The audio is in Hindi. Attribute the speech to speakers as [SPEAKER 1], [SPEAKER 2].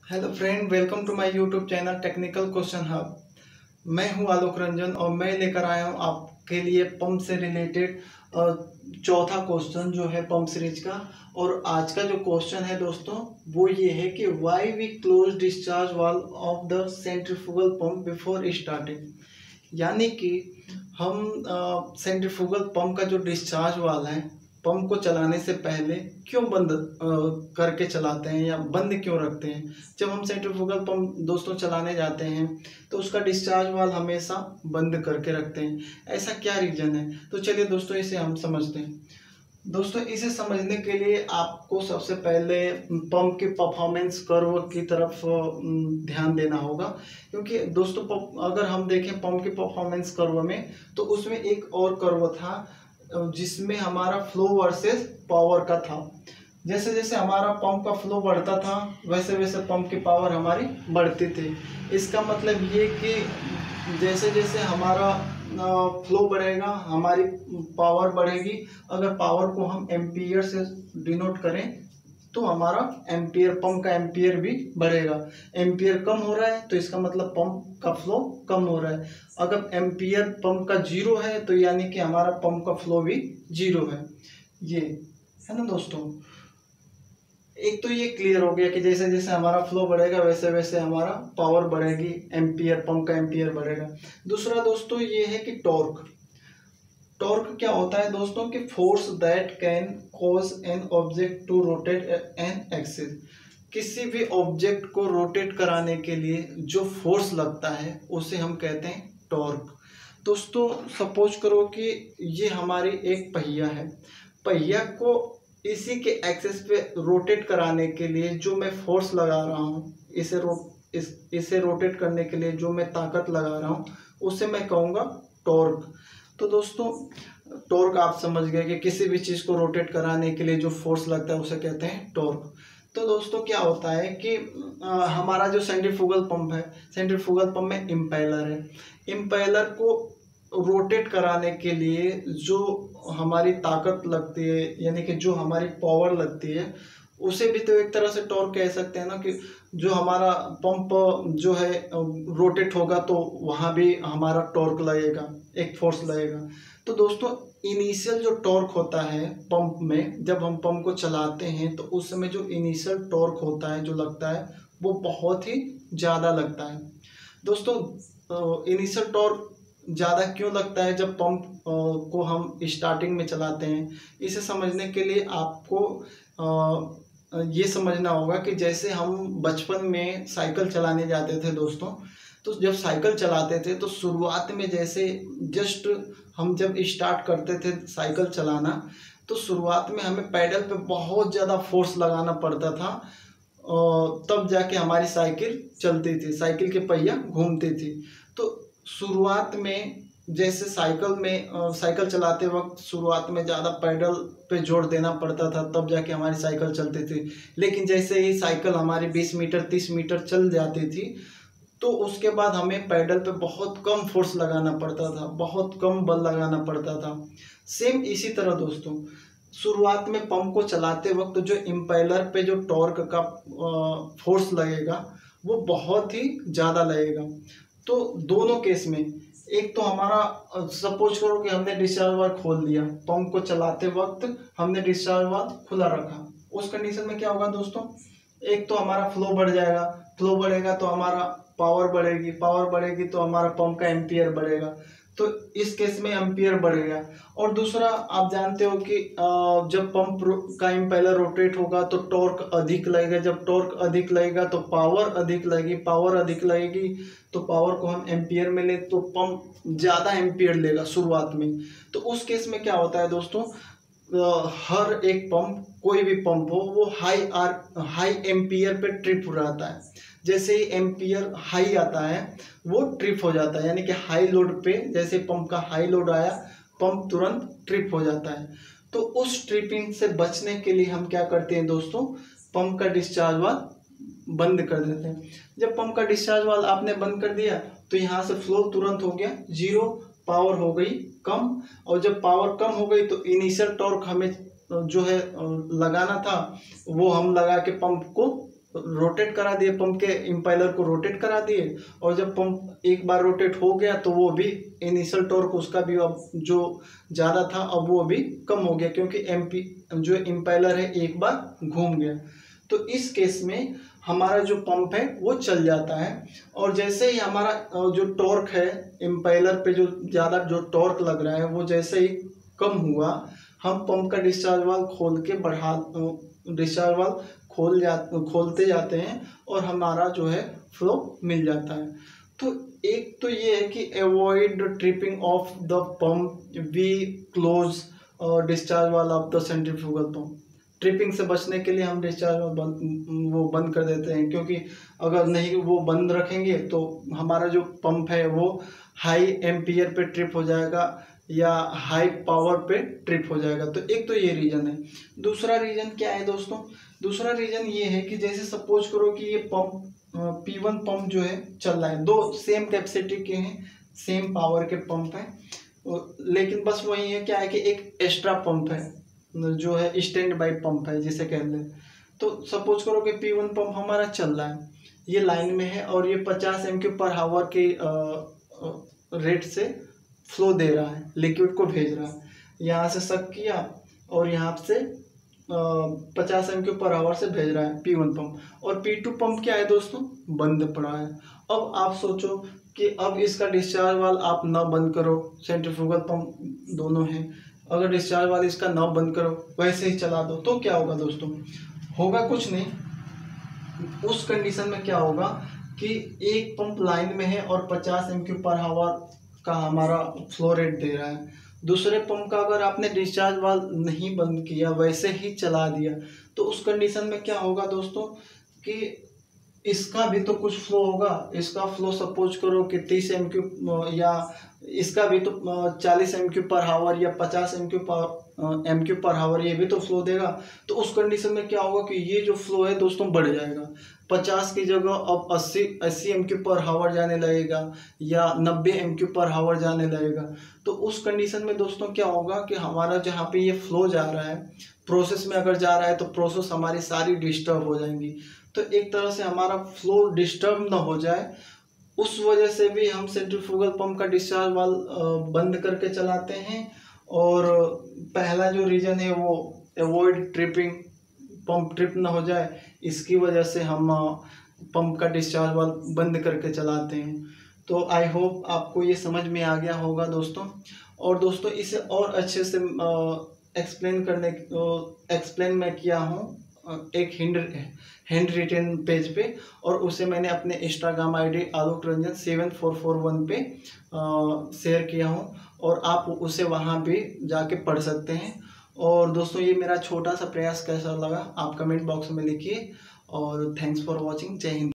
[SPEAKER 1] Hello friend, welcome to my YouTube channel technical question hub. मैं हूं आलोक रंजन और मैं लेकर आया हूं आपके लिए पंप से रिलेटेड चौथा क्वेश्चन जो है पंप सीरीज का। और आज का जो क्वेश्चन है दोस्तों वो ये है कि why we close discharge valve off the centrifugal pump before starting. यानी कि हम सेंट्रीफ्यूगल पंप का जो डिस्चार्ज वाल्व है पंप को चलाने से पहले क्यों बंद करके चलाते हैं या बंद क्यों रखते हैं। जब हम सेंट्रीफ्यूगल पंप दोस्तों चलाने जाते हैं तो उसका डिस्चार्ज वाल्व हमेशा बंद करके रखते हैं। ऐसा क्या रीजन है, तो चलिए दोस्तों इसे हम समझते हैं। दोस्तों इसे समझने के लिए आपको सबसे पहले पंप के परफॉर्मेंस कर्व की तरफ ध्यान देना होगा। क्योंकि दोस्तों अगर हम देखें पंप के परफॉर्मेंस कर्व में तो उसमें एक और कर्व था जिसमें हमारा फ्लो वर्सेस पावर का था। जैसे जैसे हमारा पंप का फ्लो बढ़ता था वैसे वैसे पंप की पावर हमारी बढ़ती थी। इसका मतलब ये कि जैसे जैसे हमारा फ्लो बढ़ेगा हमारी पावर बढ़ेगी। अगर पावर को हम एम्पियर से डिनोट करें तो हमारा एम्पियर पंप का एम्पियर भी बढ़ेगा। एम्पियर कम हो रहा है तो इसका मतलब पंप का फ्लो कम हो रहा है। अगर एम्पियर पंप का जीरो है तो यानी कि हमारा पंप का फ्लो भी जीरो है। ये है ना दोस्तों। एक तो ये क्लियर हो गया कि जैसे जैसे हमारा फ्लो बढ़ेगा वैसे वैसे हमारा पावर बढ़ेगी, एम्पियर पंप का एम्पियर बढ़ेगा। दूसरा दोस्तों ये है कि टॉर्क। टॉर्क क्या होता है दोस्तों कि force that can cause an object to rotate an axis. किसी भी ऑब्जेक्ट को रोटेट कराने के लिए जो फोर्स लगता है उसे हम कहते हैं टॉर्क। दोस्तों सपोज करो कि ये हमारी एक पहिया है। पहिया को इसी के एक्सिस पे रोटेट कराने के लिए जो मैं फोर्स लगा रहा हूँ, इसे रोटेट करने के लिए जो मैं ताकत लगा रहा हूँ उसे मैं कहूँगा टॉर्क। तो दोस्तों टॉर्क आप समझ गए कि किसी भी चीज़ को रोटेट कराने के लिए जो फोर्स लगता है उसे कहते हैं टॉर्क। तो दोस्तों क्या होता है कि हमारा जो सेंट्रीफ्यूगल पंप है, सेंट्रीफ्यूगल पंप में इम्पेलर है। इम्पेलर को रोटेट कराने के लिए जो हमारी ताकत लगती है यानी कि जो हमारी पावर लगती है उसे भी तो एक तरह से टॉर्क कह सकते हैं ना। कि जो हमारा पंप जो है रोटेट होगा तो वहाँ भी हमारा टॉर्क लगेगा, एक फोर्स लगेगा। तो दोस्तों इनिशियल जो टॉर्क होता है पंप में, जब हम पंप को चलाते हैं तो उस समय जो इनिशियल टॉर्क होता है जो लगता है वो बहुत ही ज़्यादा लगता है। दोस्तों इनिशियल टॉर्क ज़्यादा क्यों लगता है जब पंप को हम स्टार्टिंग में चलाते हैं। इसे समझने के लिए आपको ये समझना होगा कि जैसे हम बचपन में साइकिल चलाने जाते थे दोस्तों, तो जब साइकिल चलाते थे तो शुरुआत में जैसे जस्ट हम जब स्टार्ट करते थे साइकिल चलाना तो शुरुआत में हमें पैडल पे बहुत ज़्यादा फोर्स लगाना पड़ता था। तब जाके हमारी साइकिल चलती थी, साइकिल के पहिया घूमती थी। तो शुरुआत में जैसे साइकिल चलाते वक्त शुरुआत में ज़्यादा पैडल पे जोर देना पड़ता था तब जाके हमारी साइकिल चलती थी। लेकिन जैसे ही साइकिल हमारी 20 मीटर 30 मीटर चल जाती थी तो उसके बाद हमें पैडल पे बहुत कम फोर्स लगाना पड़ता था, बहुत कम बल लगाना पड़ता था। सेम इसी तरह दोस्तों शुरुआत में पंप को चलाते वक्त जो इम्पेलर पे जो टॉर्क का फोर्स लगेगा वो बहुत ही ज़्यादा लगेगा। तो दोनों केस में एक तो हमारा सपोज करो कि हमने डिस्चार्ज वाल्व खोल दिया, पंप को चलाते वक्त हमने डिस्चार्ज वाल्व खुला रखा। उस कंडीशन में क्या होगा दोस्तों, एक तो हमारा फ्लो बढ़ जाएगा, फ्लो बढ़ेगा तो हमारा पावर बढ़ेगी, पावर बढ़ेगी तो हमारा पंप का एम्पियर बढ़ेगा। तो इस केस में एम्पियर बढ़ेगा। और दूसरा आप जानते हो कि जब पंप का इम्पेलर रोटेट होगा तो टॉर्क अधिक लगेगा। जब टॉर्क अधिक लगेगा तो पावर अधिक लगेगी, पावर अधिक लगेगी तो पावर को हम एम्पियर में ले तो पंप ज़्यादा एम्पियर लेगा शुरुआत में। तो उस केस में क्या होता है दोस्तों, हर एक पंप कोई भी पंप हो वो हाई एम्पियर पे ट्रिप हो जाता है। जैसे ही एम्पियर हाई आता है वो ट्रिप हो जाता है, यानी कि हाई लोड पे जैसे पंप का हाई लोड आया पंप तुरंत ट्रिप हो जाता है। तो उस ट्रिपिंग से बचने के लिए हम क्या करते हैं दोस्तों, पंप का डिस्चार्ज वाल्व बंद कर देते हैं। जब पंप का डिस्चार्ज वाल्व आपने बंद कर दिया तो यहाँ से फ्लो तुरंत हो गया जीरो, पावर हो गई कम। और जब पावर कम हो गई तो इनिशियल टॉर्क हमें जो है लगाना था वो हम लगा के पंप को रोटेट करा दिए, पंप के इम्पेलर को रोटेट करा दिए, और जब पंप एक बार रोटेट हो गया तो वो भी इनिशियल टॉर्क उसका भी अब जो ज़्यादा था अब वो भी कम हो गया, क्योंकि एम्पी जो इम्पेलर है एक बार घूम गया। तो इस केस में हमारा जो पंप है वो चल जाता है, और जैसे ही हमारा जो टॉर्क है इम्पेलर पे जो ज़्यादा जो टॉर्क लग रहा है वो जैसे ही कम हुआ, हम पंप का डिस्चार्ज वाल्व खोल के डिस्चार्ज वाल्व खोलते जाते हैं और हमारा जो है फ्लो मिल जाता है। तो एक तो ये है कि avoid tripping off the pump, we close discharge valve off the centrifugal pump. Tripping से बचने के लिए हम डिस्चार्ज वो बंद कर देते हैं, क्योंकि अगर नहीं वो बंद रखेंगे तो हमारा जो पंप है वो हाई एम्पियर पे ट्रिप हो जाएगा या हाई पावर पे ट्रिप हो जाएगा। तो एक तो ये रीज़न है। दूसरा रीज़न क्या है दोस्तों? दूसरा रीज़न ये है कि जैसे सपोज करो कि ये पंप P1 पंप जो है चल रहा है, दो सेम कैपेसिटी के हैं, सेम पावर के पंप हैं, लेकिन बस वही है क्या है कि एक एक्स्ट्रा पंप है जो है स्टैंड बाई पंप है जिसे कह लें। तो सपोज करो कि P1 पंप हमारा चल रहा है, ये लाइन में है और ये 50 mQ/h के रेट से फ्लो दे रहा है, लिक्विड को भेज रहा है, यहाँ से सक किया और यहाँ से 50 mQ/h से भेज रहा है P1 पंप। और P2 पंप क्या है दोस्तों? बंद पड़ा है। अब आप सोचो कि अब इसका डिस्चार्ज वाल्व आप ना बंद करो, सेंट्रीफ्यूगल पंप दोनों हैं, अगर डिस्चार्ज वाल्व इसका ना बंद करो वैसे ही चला दो तो क्या होगा दोस्तों? होगा कुछ नहीं। उस कंडीशन में क्या होगा कि एक पंप लाइन में है और 50 mQ/h का हमारा फ्लो रेट दे रहा है, दूसरे पंप का अगर आपने डिस्चार्ज वाल्व नहीं बंद किया वैसे ही चला दिया तो उस कंडीशन में क्या होगा दोस्तों कि इसका भी तो कुछ फ्लो होगा। इसका फ्लो सपोज करो कि 30 mQ या इसका भी तो 40 mQ/h या 50 mQ/h ये भी तो फ्लो देगा। तो उस कंडीशन में क्या होगा कि ये जो फ्लो है दोस्तों बढ़ जाएगा, 50 की जगह अब 80 mQ/h जाने लगेगा या 90 mQ/h जाने लगेगा। तो उस कंडीशन में दोस्तों क्या होगा कि हमारा जहाँ पे ये फ्लो जा रहा है, प्रोसेस में अगर जा रहा है तो प्रोसेस हमारी सारी डिस्टर्ब हो जाएंगी। तो एक तरह से हमारा फ्लो डिस्टर्ब ना हो जाए उस वजह से भी हम सेंट्रीफ्यूगल पंप का डिस्चार्ज वाल्व बंद करके चलाते हैं। और पहला जो रीज़न है वो अवॉइड ट्रिपिंग, पंप ट्रिप ना हो जाए, इसकी वजह से हम पंप का डिस्चार्ज वाल्व बंद करके चलाते हैं। तो आई होप आपको ये समझ में आ गया होगा दोस्तों। और दोस्तों इसे और अच्छे से एक्सप्लेन मैं किया हूँ एक हैंड रिटेन पेज पे, और उसे मैंने अपने इंस्टाग्राम आईडी आलोक रंजन 7441 पे शेयर किया हूँ, और आप उसे वहाँ भी जाके पढ़ सकते हैं। और दोस्तों ये मेरा छोटा सा प्रयास कैसा लगा आप कमेंट बॉक्स में लिखिए, और थैंक्स फॉर वॉचिंग। जय हिंद।